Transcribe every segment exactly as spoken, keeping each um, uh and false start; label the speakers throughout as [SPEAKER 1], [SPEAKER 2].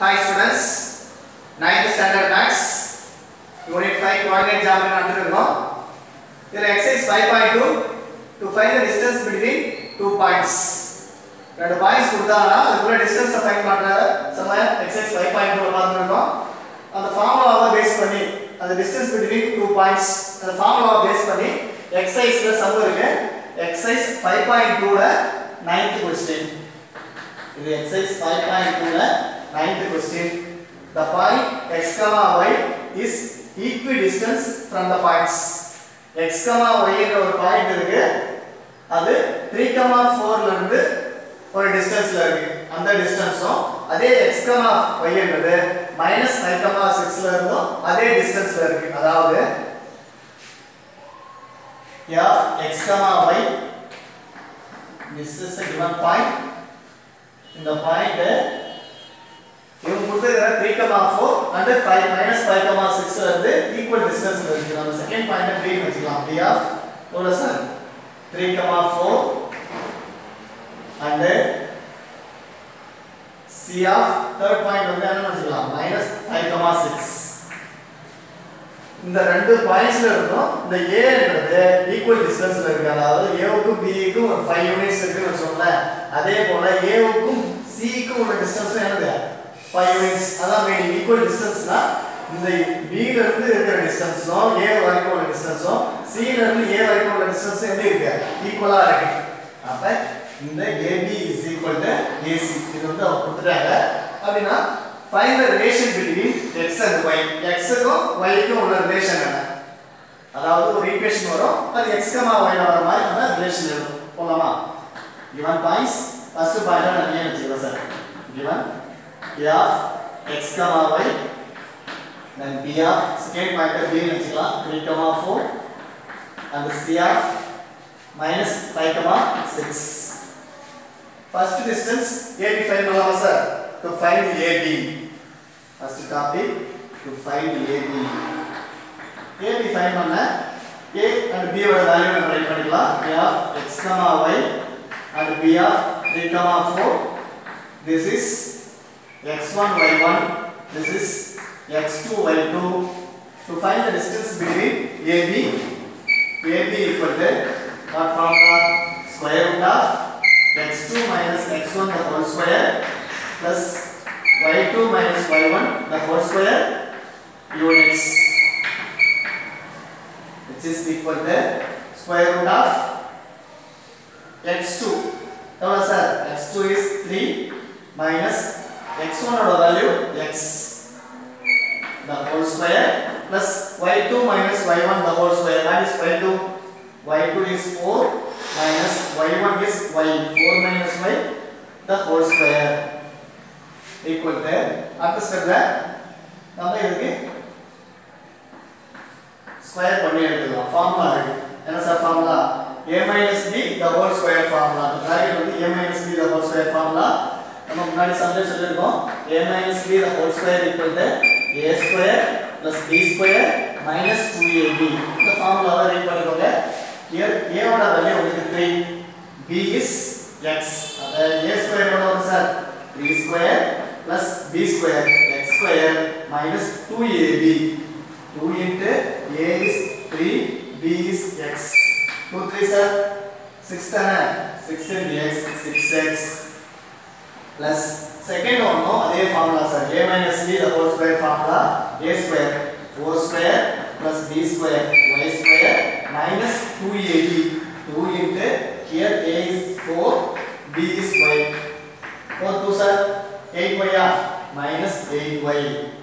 [SPEAKER 1] Hi students, ninth standard maths unit five coordinate geometry நடந்துருக்கோம். இதுல exercise five point two to find the distance between two points. ரெண்டு points கொடுத்தாங்கன்னா அதுக்குள்ள distance find பண்ற சமய exercise five point two ல பார்த்துருக்கோம். அந்த ஃபார்முலாவை பேஸ் பண்ணி அந்த distance between two points அந்த ஃபார்முலாவை பேஸ் பண்ணி exerciseல சம் இருக்கு. exercise five point two ல ninth question. இது exercise five point two ல ninth question. The point x comma y is equidistant from the points. X comma y என்ற ஒரு பாயிண்ட் இருக்கு. அது three comma four ல இருந்து ஒரு டிஸ்டன்ஸ்ல இருக்கு. அந்த டிஸ்டன்ஸும் அதே x comma y என்றது minus five comma six ல இருந்தும் அதே டிஸ்டன்ஸ்ல இருக்கு. அதாவது f x comma y, this is a given point. இந்த பாயிண்ட் இவங்க கொடுத்திருக்கிற three comma four and five minus five comma six ல இருந்து ஈக்குவல் டிஸ்டன்ஸ்ல இருக்கு. நம்ம செகண்ட் பாயிண்ட் b வெச்சுக்கலாம். b of எவ்வளவு sir three comma four and c of third point வந்து என்ன வெச்சுக்கலாம் minus five comma six. இந்த ரெண்டு பாயிண்ட்ஸ்ல இருந்தும் இந்த a என்றது ஈக்குவல் டிஸ்டன்ஸ்ல இருக்கு. அதாவது a க்கும் b க்கும் ஒரு five யூனிட்ஸ் இருக்குன்னு வெச்சோம்ல, அதே போல a க்கும் c க்கும் உள்ள டிஸ்டன்ஸ் என்னது five units. அதான் மெயின் ஈக்குவல் டிஸ்டன்ஸ்னா இந்த b ல இருந்து இருக்கிற டிஸ்டன்ஸும் a வரைக்கும் உள்ள டிஸ்டன்ஸும் c ல இருந்து a வரைக்கும் உள்ள டிஸ்டன்ஸ் எப்படி இருக்கு ஈக்குவலா இருக்கு. அப்ப இந்த ab is equal to ac இது வந்து அவங்க கொடுத்துட்டாங்க. அப்படினா find the relation between x and y. x க்கும் y க்கும் உள்ள ரிலேஷன் என்ன? அதாவது ஒரு ஈக்குவேஷன் வரும், அது x, y ல வர மாதிரி நம்ம ரிலேஷன் எழுதணும். போலாமா? given points first point நான் என்ன வெச்சுக்கலாம் sir? given p of x comma y, then p of second point b னு வெச்சுக்கலாம் three comma four and c of minus five comma six. first distance ab find பண்ணலாமா sir? to find ab, first topic to find ab. ab find பண்ண a and b ஓட value நம்ம write பண்ணிக்கலாம். a of x comma y and b of three comma four, this is x one y one, this is x two y two. To find the distance between ab, ab equal to what formula? Square root of x two minus x one the whole square plus y two minus y one the whole square units, which is equal to square root of x two. எவ்வளவு sir? x two is three minus x one ஓட value x the whole square plus y two minus y one the whole square. That is y two. y two is four minus y one is y. four minus y the whole square equal to அடுத்த ஸ்டெப்ல நம்ம இதுக்கு square பண்ணி எடுத்துக்கலாம். Formula இருக்கு. என்ன sir formula? a minus b the whole square formula. அந்த bracket வந்து a minus b the whole square formula. நம்ம முன்னாடி சம்ல சொல்லிருக்கோம் a minus b the whole square equal to a square plus b square minus two a b. இந்த ஃபார்முலாவை read பண்ணிக்கோங்க. here a ஓட value உங்களுக்கு three, b is x. அத a square ஓட வந்து sir three square plus b square x square minus two a b. two into a is three, b is x. two three sir six தானே? six into x six x plus second one no அதே formula sir a minus b the whole square formula. a square four square plus b square y square minus two a b. two into here a is four, b is y. four two sir eight y minus eight y.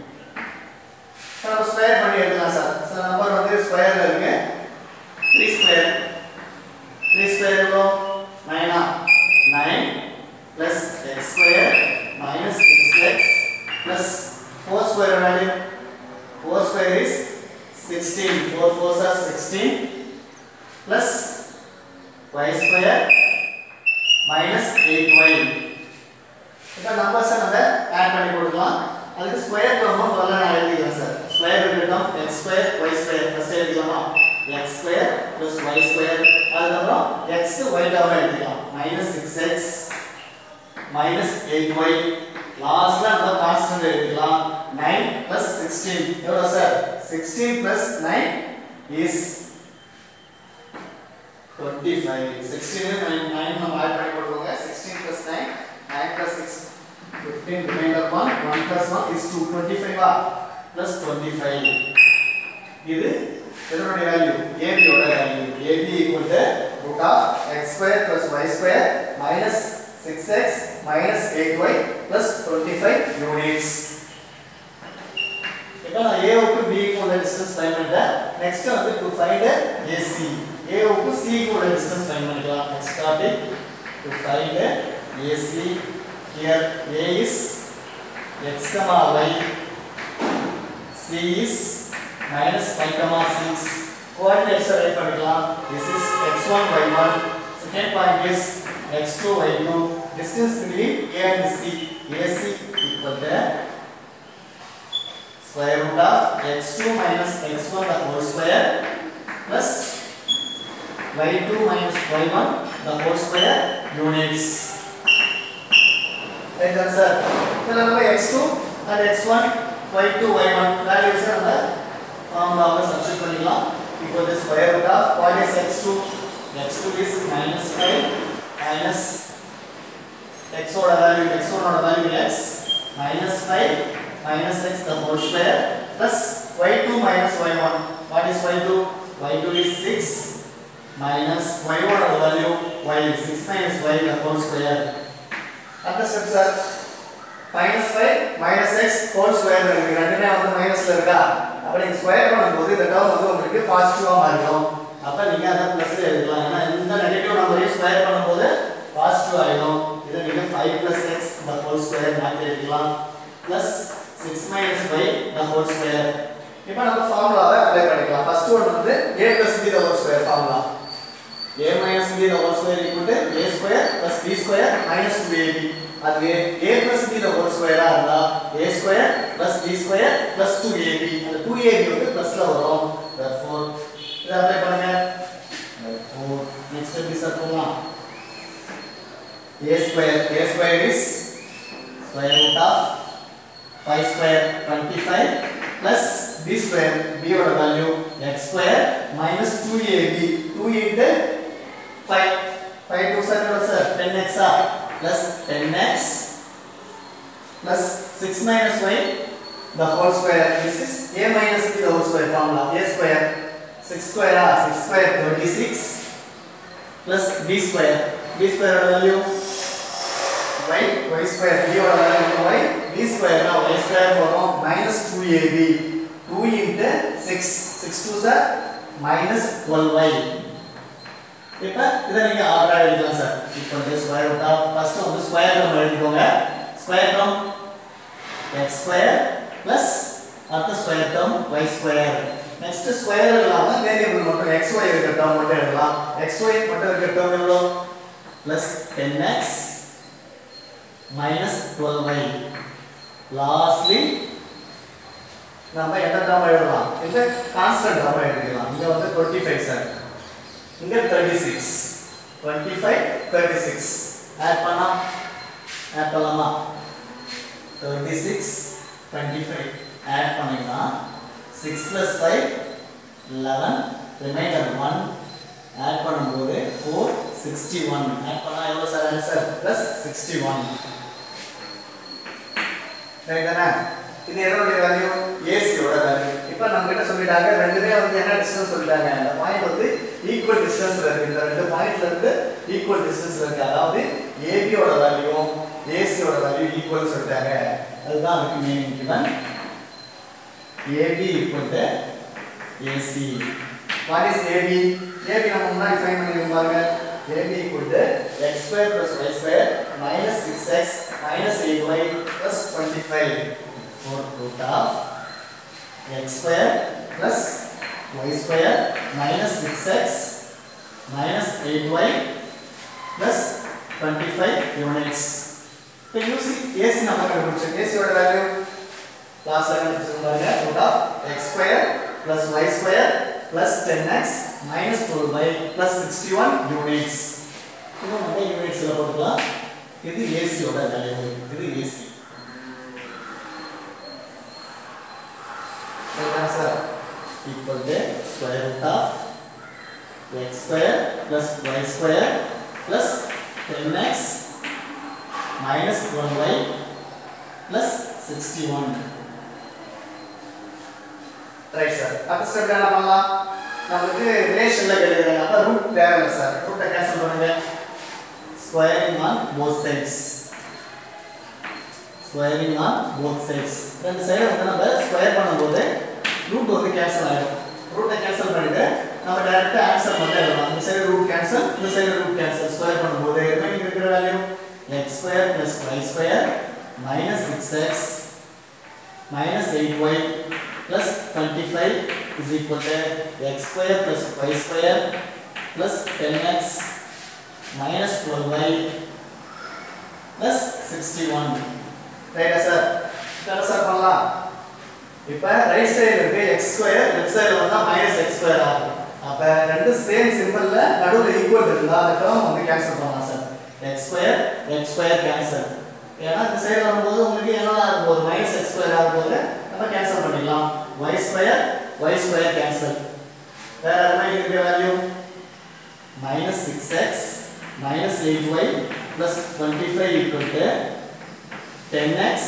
[SPEAKER 1] நம்ம square பண்ணி எடுக்கலாம் sir. Sir number வந்து ஸ்கொயர்ல இருக்கு. three square three square எவ்வளோ? nine nine plus x square minus six x plus four square value. four square is sixteen. four fours are sixteen plus y square minus eight y. இந்த numbers நம்ம add பண்ணி கொடுக்கலாம். அதுக்கு square term முதல்ல நான் எழுதிக்கிறேன் sir. Square இருக்கட்டும் x square y square first எழுதிக்கலாமா? x square plus y square அதுக்கப்புறம் x y டேர்ம் எழுதிக்கலாம். minus six x minus eight y. லாஸ்ட்ல நம்ம கான்ஸ்டன்ட் sixteen. எவ்வளோ sir? sixteen plus nine is twenty-five. sixteen nine nine நம்ம add பண்ணி போடுவோங்க. sixteen plus nine, nine plus six, fifteen, remainder one, one plus one is two. twenty-five ah plus twenty-five. இது இதனுடைய value A B ஓட value. A B equal to root of x square plus y square minus six x minus eight y plus twenty-five units. இப்போ நான் A க்கு B க்கு உள்ள distance find பண்ணிட்டேன். Next வந்து to find A C. A க்கு C க்கு உள்ள டிஸ்டன்ஸ் ஃபைண்ட் பண்ணிக்கலாம். Next topic to find A C. Here A is x comma y, C is minus five comma six. Coordinates write பண்ணிக்கலாம். This is x one y one. Second point is x two y two. Distance between A and C. A C equal to square root of x two minus x one the whole square plus y two minus y one the whole square units. Right answer. Then we x two and x one, y two, y one values are the formula substitute பண்ணிக்கலாம். Equal to square root of what is x two? x two is minus five minus x oda value x one oda value x minus five minus x the whole square plus y two minus y one. What is y two? y two is six minus y one oda value y is six minus y the whole square. Other steps are minus five minus x whole square இருக்கு. ரெண்டுமே வந்து மைனஸ்ல இருக்கா? அப்ப நீங்க square பண்ணும்போது இந்த term வந்து உங்களுக்கு பாசிட்டிவா மாறிடும். அப்ப நீங்க அத பிளஸ் எழுதலாம். ஏன்னா இந்த நெகட்டிவ் நம்பரை ஸ்கொயர் பண்ணும்போது பாசிட்டிவ் ஆயிடும். இத நீங்க five plus x the whole square மாத்தி எழுதலாம். plus six minus y the whole square. இப்போ நம்ம ஃபார்முலாவை அப்ளை பண்ணிக்கலாம். ஃபர்ஸ்ட் ஒன் வந்து a plus b the whole square formula. a minus b the whole square equal to a square plus b square minus two a b. அதுவே a plus b the whole square ஆ இருந்தா a square plus b square plus two a b. அந்த two a b வந்து பிளஸ்ல வரும். therefore இத apply பண்ணுங்க. therefore next step is பண்ணலாம். a square a square is square root of five square twenty-five plus b square b oda value x square minus two a b. two into five, five two sir sir ten x ah plus ten x plus six minus y the whole square. This is a minus b the whole square formula. A square six square ah six square thirty-six plus b square b square oda value y y square b oda value y b square na y square varum minus two a b. two into six six twos are minus twelve y. இப்போ இத நீங்க ஆர்டரா எழுதலாம் sir. இப்போ இந்த square root of first வந்து square term எழுதிக்கோங்க. Square term x square plus அடுத்த square term y square. Next square இல்லாம வேரியபிள் மட்டும் xy இருக்க டேர்ம் மட்டும் எழுதலாம். xy மட்டும் இருக்க டேர்ம் எவ்வளவு? Plus ten x minus twelve y. Lastly நம்ம என்ன டேர்ம் எழுதலாம்? இந்த கான்ஸ்டன்ட் டேர்ம் எழுதிக்கலாம். இங்க வந்து twenty-five சார். இங்க thirty-six twenty-five thirty-six ஆட் பண்ணா ஆட் பண்ணலாமா? thirty-six twenty-five ஆட் பண்ணீங்கன்னா six plus five eleven remainder one add பண்ணும்போது four sixty-one ஆட் பண்ணா எவ்வளவு சார் ஆன்சர்? plus sixty-one. ரைட்டானா? இது எதோட வேல்யூ? A C ஓட வேல்யூ. இப்போ நம்ம கிட்ட சொல்லிட்டாங்க ரெண்டுமே வந்து என்ன டிஸ்டன்ஸ் சொல்லிட்டாங்க. அந்த பாயிண்ட் வந்து ஈக்குவல் டிஸ்டன்ஸ்ல இருக்கு. இந்த ரெண்டு பாயிண்ட்ல இருந்து ஈக்குவல் டிஸ்டன்ஸ்ல இருக்கு. அதாவது A B ஓட வேல்யூவும் A C ஓட வேல்யூ ஈக்குவல் சொல்லிட்டாங்க. அதுதான் அதுக்கு meaning given. A B equal to A C. What is A B? A B நம்ம முன்னாடி ஃபைண்ட் பண்ணிருக்கோம் பாருங்க. A B equal to x square plus y square minus six x minus eight y plus twenty-five. four root of x square plus y square minus six x minus eight y plus twenty-five units. So using A C number கண்டுபிடிச்சோம். A C ஓட value last line கண்டுபிடிச்சோம். root of x square plus y square plus ten x minus twelve y plus sixty-one units. இது நம்ம யூனிட்ஸ்ல போட்டுக்கலாம். இது A C ஓட value. இது A C. square root of x square plus y square plus ten x minus twelve y plus sixty-one. Right sir. அடுத்த step என்ன பண்ணலாம்? நமக்கு ரிலேஷன்ல கேக்குறாங்க. அப்ப ரூட் தேவையில்லை சார். ரூட்டை கேன்சல் பண்ணுங்க. Squaring on both sides. Squaring on both sides. ரெண்டு சைடு வந்து நம்ம ஸ்கொயர் பண்ணும்போது ரூட் வந்து கேன்சல் ஆயிடும். ரூட்டை கேன்சல் பண்ணிட்டு நம்ம டைரக்டா ஆன்சர் மட்டும் எழுதலாம். இந்த சைடு ரூட் கேன்சல், இந்த சைடு ரூட் கேன்சல். ஸ்கொயர் பண்ணும்போது ரிமைனிங் இருக்கிற value x square plus y square minus six x minus eight y plus twenty-five is equal to x square plus y square plus ten x minus twelve y plus sixty-one. Right sir? என்ன sir பண்ணலாம்? இப்போ right side இருக்கு x square, left சைடுல வந்தா minus x square ஆகும். அப்ப ரெண்டு same சிம்பல்ல நடுவுல ஈக்குவல் இருந்தா அந்த டேர்ம் வந்து கேன்சல் பண்ணலாம் sir. x square x square cancel. ஏன்னா இந்த சைடு வரும்போது உங்களுக்கு என்னடா ஆகும்? போது minus x square ஆகும்போது நம்ம கேன்சல் பண்ணிடலாம். y square y square cancel. வேற என்ன இருக்கிற value? minus six x minus eight y plus twenty-five equal to ten x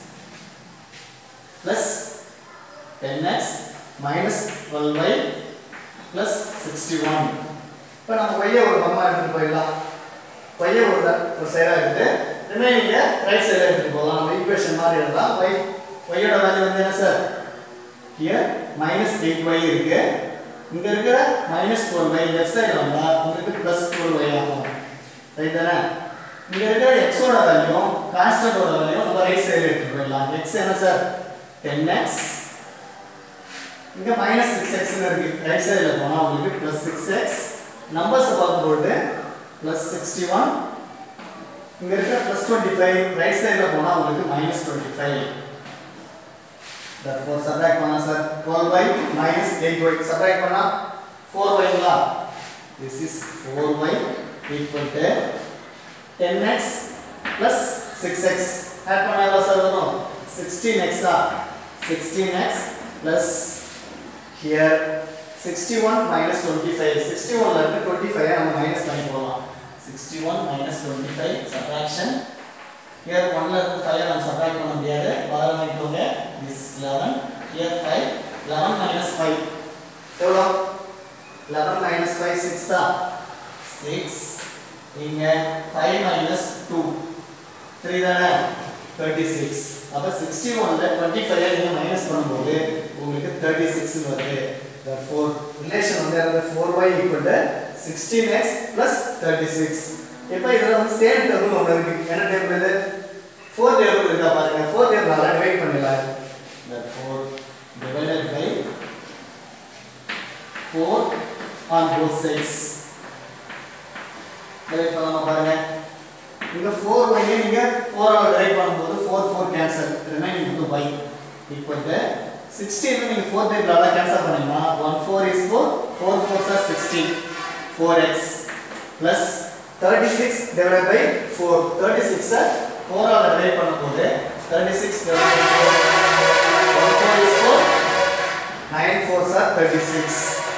[SPEAKER 1] plus ten x minus twelve y plus sixty-one. இப்போ நம்ம y ஒரு பக்கமா எடுத்துட்டு போயிடலாம். y ஒரு ஒரு சைடா இருக்கு. ரிமைனிங் ரைட் சைடுல எடுத்துட்டு போலாம். நம்ம ஈக்குவேஷன் மாதிரி எழுதலாம். y y யோட வேல்யூ வந்து என்ன sir? here minus eight y இருக்கு. இங்க இருக்கிற minus twelve y லெஃப்ட் சைடுல வந்தா உங்களுக்கு plus twelve y ஆகும். ரைட் தானே? இங்க இருக்கிற x ஓட வேல்யூ கான்ஸ்டன்ட் ஓட வேல்யூ நம்ம ரைட் சைடுல எடுத்துட்டு போயிடலாம். x என்ன சார்? ten x. இங்க minus six x ன்னு இருக்கு. ரைட் சைடுல போனா உங்களுக்கு plus six x. நம்பர்ஸ் பார்க்கும்போது plus sixty-one. இங்க இருக்கிற plus twenty-five. ரைட் சைடுல போனா உங்களுக்கு minus twenty-five. Therefore subtract பண்ணா sir twelve y minus eight y. subtract பண்ணா four y ங்களா? This is four y equal to ten x plus six x. add பண்ணா எவ்வளவு சார் வரும்? sixteen x ah? sixteen x plus here sixty-one minus twenty-five. sixty-one ல இருந்து twenty-five நம்ம minus பண்ணி போடலாம். sixty-one minus twenty-five subtraction. here one ல இருந்து five நம்ம subtract பண்ண முடியாது. பகரம் வைக்கோங்க. this is eleven. here five. eleven minus five எவ்வளவு? eleven minus five six ஆ? six. இங்க five minus two three தானே? thirty-six. அப்ப sixty-one ல twenty-five நீங்க மைனஸ் பண்ணும்போது உங்களுக்கு thirty-six வருது. therefore relation வந்து four y equal to sixteen x plus thirty-six. இப்போ இதெல்லாம் வந்து சேம் டேபிள் ஒன்னு இருக்கு. என்ன டேபிள் இது? four டேபிள் இருக்கா பாருங்க. four டேபிளால டிவைட் பண்ணிடலாம். therefore divided by four on both sides. Divide பண்ணாம பாருங்க. இங்க four y நீங்க four ஆல டிவைட் பண்ணும்போது four four கேன்சல். ரிமைனிங் வந்து y equal to sixteen நீங்க four டேபிளால கேன்சல் பண்ணீங்கன்னா one four is four, four fours are sixteen. four x plus thirty-six divided by four. thirty-six four ஆல டிவைட் பண்ணும்போது thirty-six divided by four. one four is four. nine fours are thirty-six.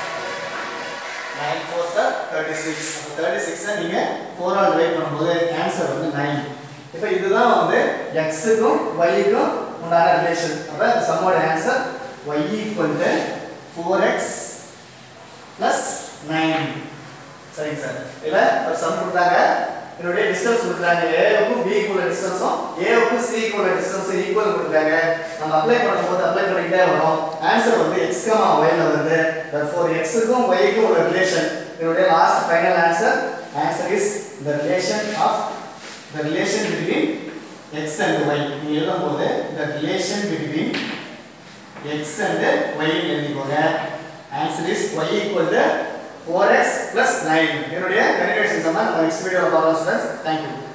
[SPEAKER 1] nine fours are thirty-six. thirty-six நீங்க four ஆல divide பண்ணும்போது answer வந்து nine. இப்போ இதுதான் வந்து x க்கும் y க்கும் உண்டான ரிலேஷன். அப்ப இந்த சம்மோட answer y equal to four x plus nine. சரிங்க சார். இல்ல ஒரு சம் கொடுத்தாங்க. இதோட டிஸ்டன்ஸ் கொடுத்தாங்க. a க்கும் b க்கும் உள்ள டிஸ்டன்ஸும் a க்கும் c க்கும் உள்ள டிஸ்டன்ஸும் ஈக்குவல் கொடுத்தாங்க. நம்ம அப்ளை பண்ணும்போது அப்ளை பண்ணிட்டே வரோம். ஆன்சர் வந்து x, y ல வருது. therefore x க்கும் y க்கும் உள்ள ரிலேஷன். இதோட last final answer answer is the relation of the relation between x and y. நீ எழுதும்போது the relation between x and y எழுதிக்கோங்க. Answer is y equal to four x plus nine. என்னுடைய calculation சம்ம நம்ம next வீடியோல பார்க்கலாம் students. Thank you.